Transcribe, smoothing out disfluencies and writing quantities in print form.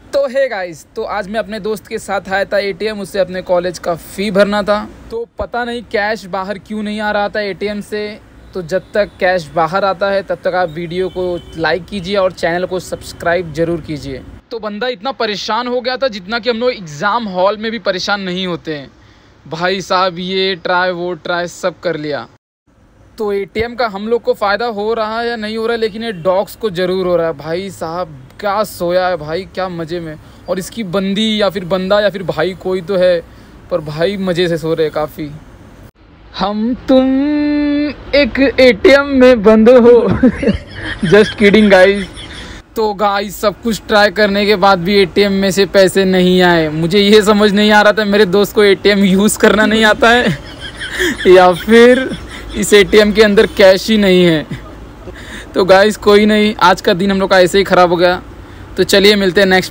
तो है गाइस, तो आज मैं अपने दोस्त के साथ आया था एटीएम, उससे अपने कॉलेज का फ़ी भरना था। तो पता नहीं कैश बाहर क्यों नहीं आ रहा था एटीएम से। तो जब तक कैश बाहर आता है तब तक आप वीडियो को लाइक कीजिए और चैनल को सब्सक्राइब ज़रूर कीजिए। तो बंदा इतना परेशान हो गया था जितना कि हम लोग एग्ज़ाम हॉल में भी परेशान नहीं होते हैं। भाई साहब ये ट्राई वो ट्राई सब कर लिया। तो एटीएम का हम लोग को फ़ायदा हो रहा है या नहीं हो रहा है, लेकिन ये डॉग्स को ज़रूर हो रहा है। भाई साहब क्या सोया है भाई, क्या मज़े में। और इसकी बंदी या फिर बंदा या फिर भाई कोई तो है, पर भाई मज़े से सो रहे हैं काफ़ी। हम तुम एक एटीएम में बंद हो। Just kidding guys. तो गाइस सब कुछ ट्राई करने के बाद भी एटीएम में से पैसे नहीं आए। मुझे ये समझ नहीं आ रहा था मेरे दोस्त को एटीएम यूज़ करना नहीं आता है या फिर इस एटीएम के अंदर कैश ही नहीं है। तो गाइस कोई नहीं, आज का दिन हम लोग का ऐसे ही ख़राब हो गया। तो चलिए मिलते हैं नेक्स्ट